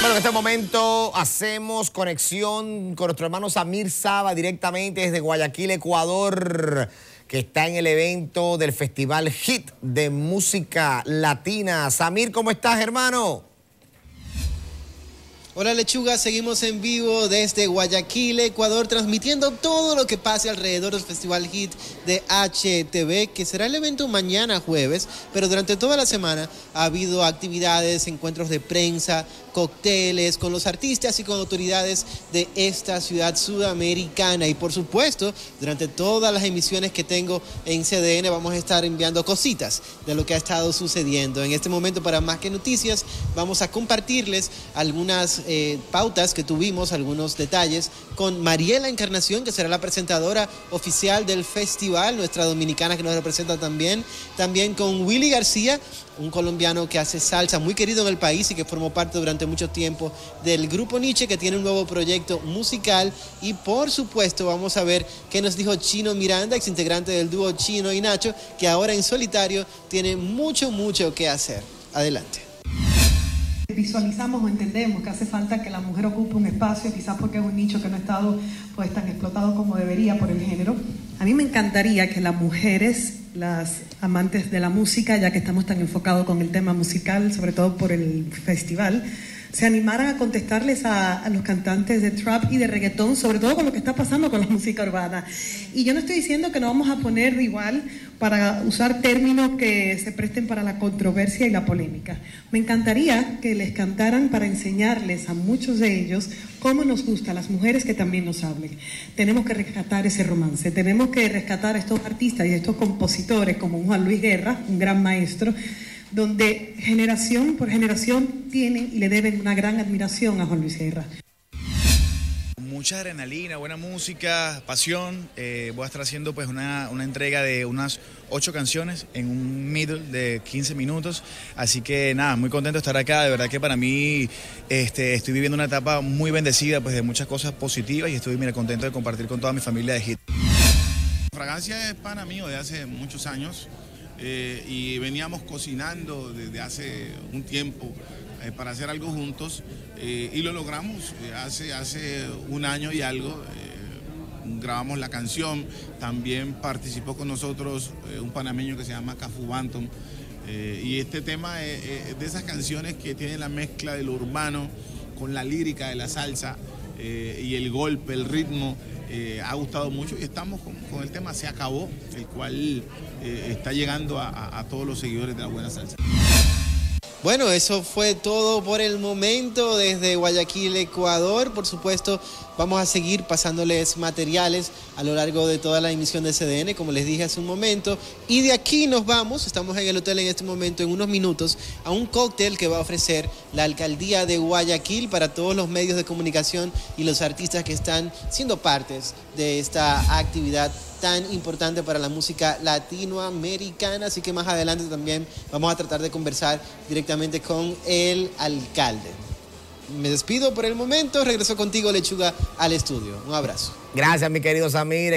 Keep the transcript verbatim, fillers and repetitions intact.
Bueno, en este momento hacemos conexión con nuestro hermano Samir Saba directamente desde Guayaquil, Ecuador, que está en el evento del Festival Hit de Música Latina. Samir, ¿cómo estás, hermano? Hola Lechuga, seguimos en vivo desde Guayaquil, Ecuador, transmitiendo todo lo que pase alrededor del Festival Hit de H T V, que será el evento mañana jueves, pero durante toda la semana ha habido actividades, encuentros de prensa, cócteles con los artistas y con autoridades de esta ciudad sudamericana. Y por supuesto, durante todas las emisiones que tengo en C D N vamos a estar enviando cositas de lo que ha estado sucediendo. En este momento, para Más que Noticias, vamos a compartirles algunas eh, pautas que tuvimos, algunos detalles con Mariela Encarnación, que será la presentadora oficial del festival, nuestra dominicana que nos representa también. También con Willy García, un colombiano que hace salsa, muy querido en el país y que formó parte durante mucho tiempo del Grupo Nietzsche, que tiene un nuevo proyecto musical. Y por supuesto vamos a ver qué nos dijo Chino Miranda, ex integrante del dúo Chino y Nacho, que ahora en solitario tiene mucho, mucho que hacer. Adelante. Visualizamos o entendemos que hace falta que la mujer ocupe un espacio, quizás porque es un nicho que no ha estado pues tan explotado como debería por el género. A mí me encantaría que las mujeres, las amantes de la música, ya que estamos tan enfocados con el tema musical, sobre todo por el festival, se animaran a contestarles a, a los cantantes de trap y de reggaetón, sobre todo con lo que está pasando con la música urbana. Y yo no estoy diciendo que nos vamos a poner igual para usar términos que se presten para la controversia y la polémica. Me encantaría que les cantaran para enseñarles a muchos de ellos cómo nos gusta a las mujeres que también nos hablen. Tenemos que rescatar ese romance, tenemos que rescatar a estos artistas y a estos compositores como Juan Luis Guerra, un gran maestro, donde generación por generación tienen y le deben una gran admiración a Juan Luis Guerra. Mucha adrenalina, buena música, pasión. Eh, voy a estar haciendo pues una, una entrega de unas ocho canciones en un middle de quince minutos. Así que nada, muy contento de estar acá. De verdad que para mí este, estoy viviendo una etapa muy bendecida, pues de muchas cosas positivas, y estoy mira, contento de compartir con toda mi familia de Hit. Fragancia es pana mío de hace muchos años. Eh, y veníamos cocinando desde hace un tiempo eh, para hacer algo juntos eh, y lo logramos eh, hace, hace un año y algo. Eh, grabamos la canción, también participó con nosotros eh, un panameño que se llama Cafu Banton eh, y este tema es, es de esas canciones que tienen la mezcla de lo urbano con la lírica de la salsa eh, y el golpe, el ritmo. Eh, ha gustado mucho y estamos con, con el tema Se Acabó, el cual eh, está llegando a, a, a todos los seguidores de la buena salsa. Bueno, eso fue todo por el momento desde Guayaquil, Ecuador. Por supuesto, vamos a seguir pasándoles materiales a lo largo de toda la emisión de C D N, como les dije hace un momento. Y de aquí nos vamos, estamos en el hotel en este momento, en unos minutos, a un cóctel que va a ofrecer la Alcaldía de Guayaquil para todos los medios de comunicación y los artistas que están siendo partes de esta actividad tan importante para la música latinoamericana. Así que más adelante también vamos a tratar de conversar directamente con el alcalde. Me despido por el momento, regreso contigo, Lechuga, al estudio. Un abrazo. Gracias, mi querido Samir.